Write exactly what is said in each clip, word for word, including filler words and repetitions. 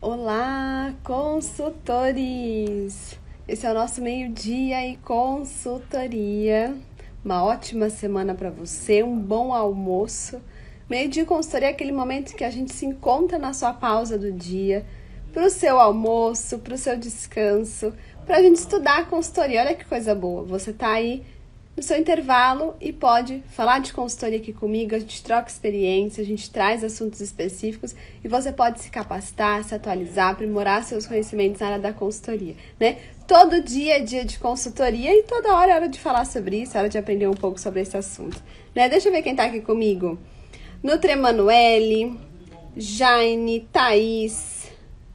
Olá, consultores! Esse é o nosso meio-dia e consultoria. Uma ótima semana para você, um bom almoço. Meio-dia e consultoria é aquele momento que a gente se encontra na sua pausa do dia, para o seu almoço, para o seu descanso, para a gente estudar a consultoria. Olha que coisa boa, você está aí no seu intervalo e pode falar de consultoria aqui comigo, a gente troca experiência, a gente traz assuntos específicos e você pode se capacitar, se atualizar, aprimorar seus conhecimentos na área da consultoria, né? Todo dia é dia de consultoria e toda hora é hora de falar sobre isso, é hora de aprender um pouco sobre esse assunto, né? Deixa eu ver quem tá aqui comigo. Nutra Emanuele, Jaine, Thaís,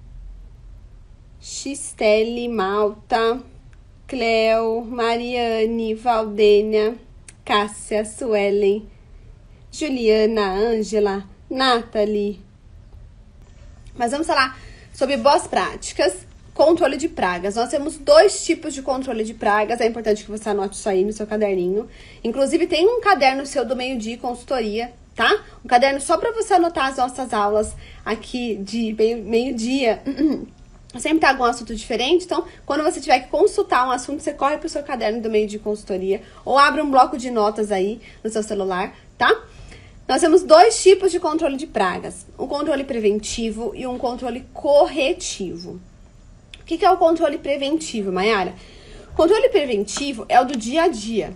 Xistele, Malta, Cleo, Mariane, Valdênia, Cássia, Suelen, Juliana, Ângela, Nathalie. Mas vamos falar sobre boas práticas, controle de pragas. Nós temos dois tipos de controle de pragas, é importante que você anote isso aí no seu caderninho. Inclusive tem um caderno seu do meio-dia consultoria, tá? Um caderno só para você anotar as nossas aulas aqui de meio-dia. Sempre tá algum assunto diferente, então quando você tiver que consultar um assunto, você corre pro seu caderno do meio de consultoria ou abre um bloco de notas aí no seu celular, tá? Nós temos dois tipos de controle de pragas, um controle preventivo e um controle corretivo. O que que é o controle preventivo, Mayara? O controle preventivo é o do dia a dia.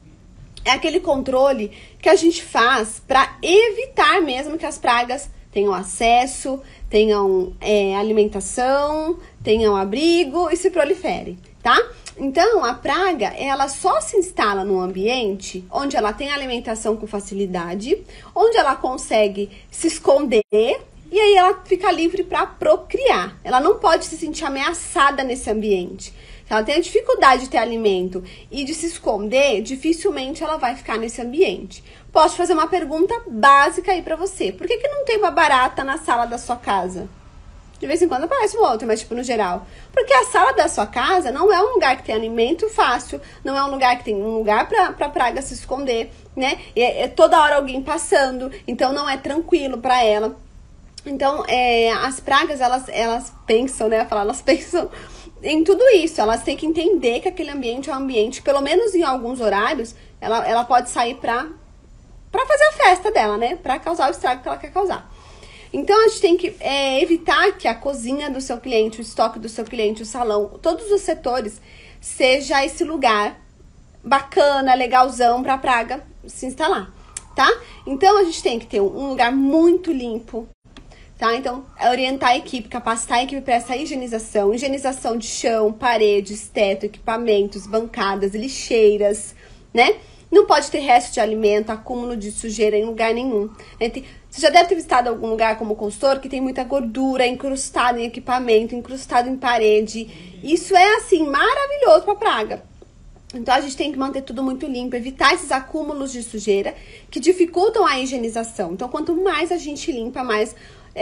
É aquele controle que a gente faz para evitar mesmo que as pragas tenham acesso, tenham é, alimentação, tenham abrigo e se proliferem, tá? Então, a praga, ela só se instala no ambiente onde ela tem alimentação com facilidade, onde ela consegue se esconder e aí ela fica livre para procriar. Ela não pode se sentir ameaçada nesse ambiente. Se ela tem a dificuldade de ter alimento e de se esconder, dificilmente ela vai ficar nesse ambiente. Posso fazer uma pergunta básica aí pra você. Por que que não tem uma barata na sala da sua casa? De vez em quando aparece um outro, mas tipo no geral. Porque a sala da sua casa não é um lugar que tem alimento fácil, não é um lugar que tem um lugar pra, pra praga se esconder, né? É, é toda hora alguém passando, então não é tranquilo pra ela. Então, é, as pragas, elas, elas pensam, né? Falar, elas pensam em tudo isso. Elas têm que entender que aquele ambiente é um ambiente, pelo menos em alguns horários, ela, ela pode sair pra, pra fazer a festa dela, né? Pra causar o estrago que ela quer causar. Então, a gente tem que é, evitar que a cozinha do seu cliente, o estoque do seu cliente, o salão, todos os setores, seja esse lugar bacana, legalzão pra praga se instalar, tá? Então, a gente tem que ter um lugar muito limpo, tá? Então, é orientar a equipe, capacitar a equipe para essa higienização, higienização de chão, paredes, teto, equipamentos, bancadas, lixeiras, né? Não pode ter resto de alimento, acúmulo de sujeira em lugar nenhum. Você já deve ter visitado algum lugar como consultor que tem muita gordura incrustada em equipamento, incrustada em parede. Isso é, assim, maravilhoso para praga. Então, a gente tem que manter tudo muito limpo, evitar esses acúmulos de sujeira que dificultam a higienização. Então, quanto mais a gente limpa, mais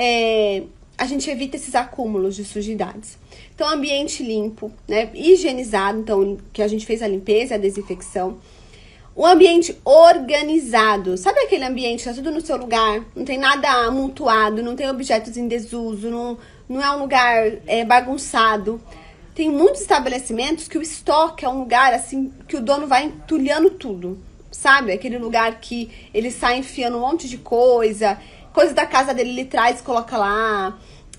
é, a gente evita esses acúmulos de sujidades. Então, ambiente limpo, né, higienizado, então, que a gente fez a limpeza e a desinfecção. Um ambiente organizado, sabe aquele ambiente que tá tudo no seu lugar, não tem nada amontoado, não tem objetos em desuso, não, não é um lugar é, bagunçado. Tem muitos estabelecimentos que o estoque é um lugar assim que o dono vai entulhando tudo, sabe? Aquele lugar que ele sai enfiando um monte de coisa, coisa da casa dele ele traz e coloca lá,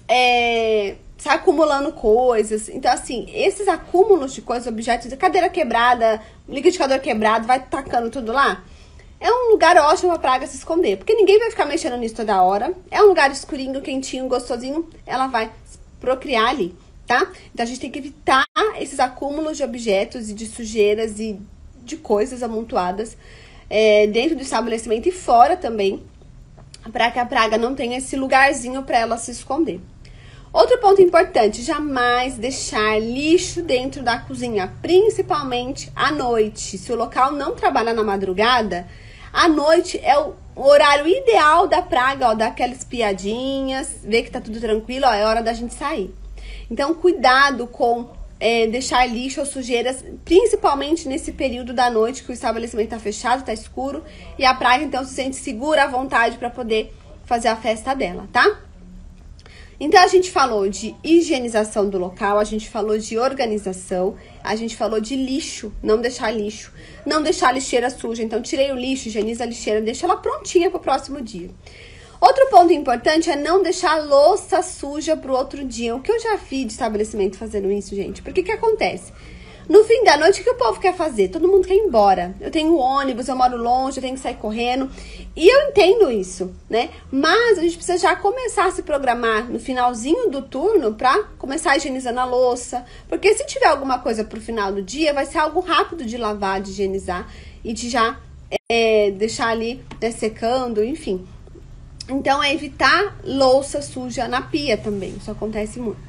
é, sai acumulando coisas. Então, assim, esses acúmulos de coisas, objetos, cadeira quebrada, liquidificador quebrado, vai tacando tudo lá. É um lugar ótimo pra praga se esconder, porque ninguém vai ficar mexendo nisso toda hora. É um lugar escurinho, quentinho, gostosinho, ela vai procriar ali, tá? Então, a gente tem que evitar esses acúmulos de objetos e de sujeiras e de coisas amontoadas é, dentro do estabelecimento e fora também, para que a praga não tenha esse lugarzinho para ela se esconder. Outro ponto importante, jamais deixar lixo dentro da cozinha, principalmente à noite. Se o local não trabalha na madrugada, à noite é o horário ideal da praga, ó, dar aquelas piadinhas, ver que tá tudo tranquilo, ó, é hora da gente sair. Então, cuidado com é, deixar lixo ou sujeiras, principalmente nesse período da noite que o estabelecimento tá fechado, tá escuro, e a praga, então, se sente segura à vontade para poder fazer a festa dela, tá? Então, a gente falou de higienização do local, a gente falou de organização, a gente falou de lixo, não deixar lixo, não deixar a lixeira suja. Então, tirei o lixo, higieniza a lixeira, deixa ela prontinha para o próximo dia. Outro ponto importante é não deixar a louça suja para o outro dia. O que eu já vi de estabelecimento fazendo isso, gente? Porque que acontece? No fim da noite, o que o povo quer fazer? Todo mundo quer ir embora. Eu tenho ônibus, eu moro longe, eu tenho que sair correndo. E eu entendo isso, né? Mas a gente precisa já começar a se programar no finalzinho do turno para começar higienizando a louça. Porque se tiver alguma coisa pro final do dia, vai ser algo rápido de lavar, de higienizar e de já é, deixar ali, né, secando, enfim. Então, é evitar louça suja na pia também. Isso acontece muito.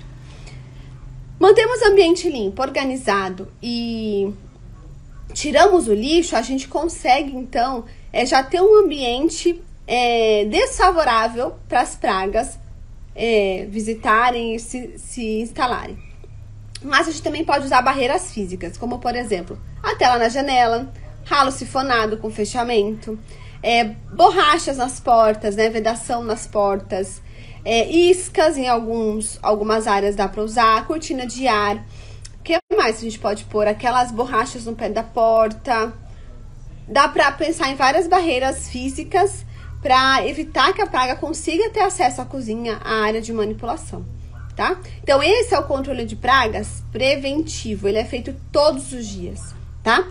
Mantemos o ambiente limpo, organizado e tiramos o lixo, a gente consegue, então, é, já ter um ambiente é, desfavorável para as pragas é, visitarem e se, se instalarem. Mas a gente também pode usar barreiras físicas, como, por exemplo, a tela na janela, ralo sifonado com fechamento, é, borrachas nas portas, né, vedação nas portas, É, iscas em alguns, algumas áreas dá para usar, cortina de ar. O que mais a gente pode pôr? Aquelas borrachas no pé da porta. Dá para pensar em várias barreiras físicas para evitar que a praga consiga ter acesso à cozinha, à área de manipulação, tá? Então, esse é o controle de pragas preventivo, ele é feito todos os dias, tá?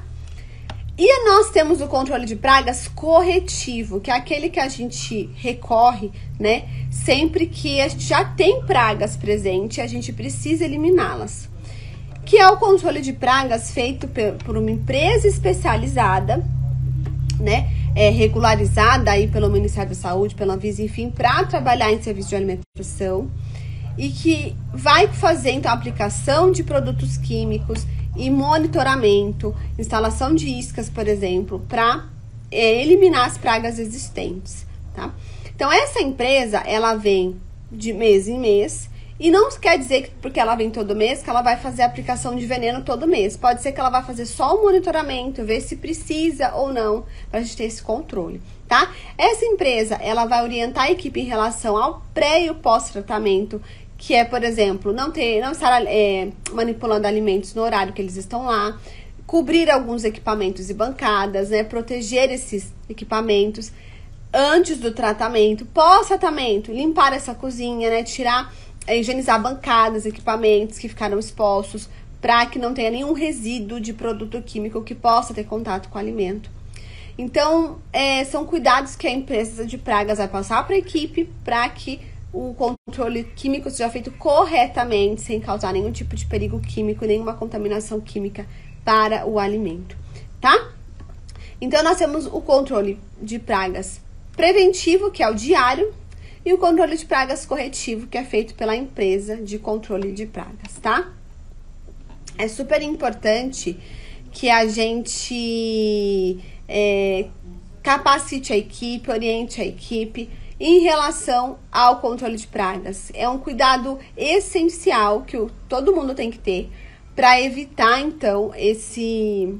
E nós temos o controle de pragas corretivo, que é aquele que a gente recorre, né? Sempre que a gente já tem pragas presentes, a gente precisa eliminá-las. Que é o controle de pragas feito por uma empresa especializada, né? É, regularizada aí pelo Ministério da Saúde, pela Anvisa, enfim, para trabalhar em serviço de alimentação. E que vai fazer, então, a aplicação de produtos químicos e monitoramento, instalação de iscas, por exemplo, para é, eliminar as pragas existentes, tá? Então, essa empresa, ela vem de mês em mês, e não quer dizer que porque ela vem todo mês, que ela vai fazer a aplicação de veneno todo mês. Pode ser que ela vai fazer só o monitoramento, ver se precisa ou não, para a gente ter esse controle, tá? Essa empresa, ela vai orientar a equipe em relação ao pré e o pós-tratamento, que é, por exemplo, não ter, não estar é, manipulando alimentos no horário que eles estão lá, cobrir alguns equipamentos e bancadas, né, proteger esses equipamentos antes do tratamento, pós-tratamento, limpar essa cozinha, né, tirar, é, higienizar bancadas, equipamentos que ficaram expostos, para que não tenha nenhum resíduo de produto químico que possa ter contato com o alimento. Então, é, são cuidados que a empresa de pragas vai passar para a equipe, para que o controle químico seja feito corretamente, sem causar nenhum tipo de perigo químico, nenhuma contaminação química para o alimento, tá? Então, nós temos o controle de pragas preventivo, que é o diário, e o controle de pragas corretivo, que é feito pela empresa de controle de pragas, tá? É super importante que a gente é, capacite a equipe, oriente a equipe em relação ao controle de pragas. É um cuidado essencial que o, todo mundo tem que ter para evitar, então, esse,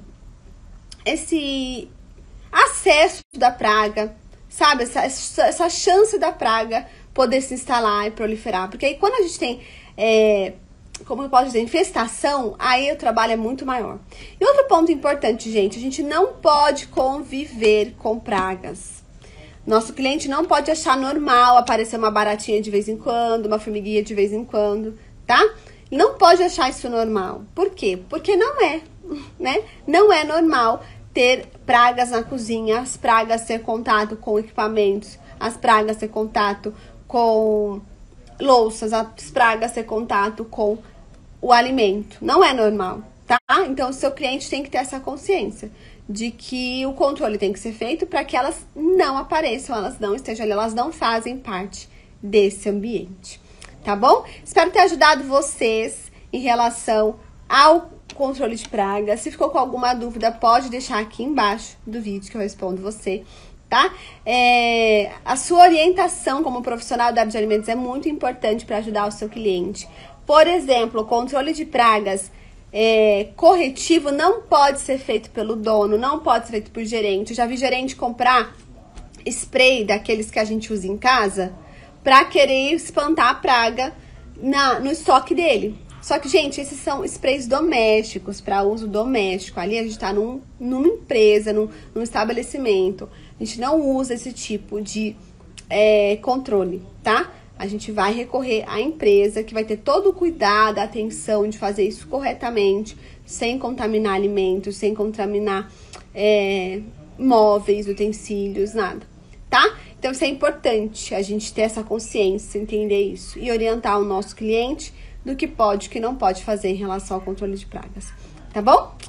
esse acesso da praga, sabe? Essa, essa chance da praga poder se instalar e proliferar. Porque aí, quando a gente tem, é, como eu posso dizer, infestação, aí o trabalho é muito maior. E outro ponto importante, gente, a gente não pode conviver com pragas. Nosso cliente não pode achar normal aparecer uma baratinha de vez em quando, uma formiguinha de vez em quando, tá? Não pode achar isso normal. Por quê? Porque não é, né? Não é normal ter pragas na cozinha, as pragas ter contato com equipamentos, as pragas ter contato com louças, as pragas ter contato com o alimento. Não é normal, tá? Então, o seu cliente tem que ter essa consciência de que o controle tem que ser feito para que elas não apareçam, elas não estejam ali, elas não fazem parte desse ambiente, tá bom? Espero ter ajudado vocês em relação ao controle de pragas. Se ficou com alguma dúvida, pode deixar aqui embaixo do vídeo que eu respondo você, tá? É, a sua orientação como profissional da área de alimentos é muito importante para ajudar o seu cliente. Por exemplo, o controle de pragas É, corretivo não pode ser feito pelo dono, não pode ser feito por gerente. Eu já vi gerente comprar spray daqueles que a gente usa em casa, para querer espantar a praga na, no estoque dele. Só que, gente, esses são sprays domésticos, para uso doméstico. Ali a gente tá num, numa empresa, num, num estabelecimento. A gente não usa esse tipo de é, controle, tá? A gente vai recorrer à empresa, que vai ter todo o cuidado, a atenção de fazer isso corretamente, sem contaminar alimentos, sem contaminar é, móveis, utensílios, nada, tá? Então, isso é importante, a gente ter essa consciência, entender isso e orientar o nosso cliente do que pode e que não pode fazer em relação ao controle de pragas, tá bom?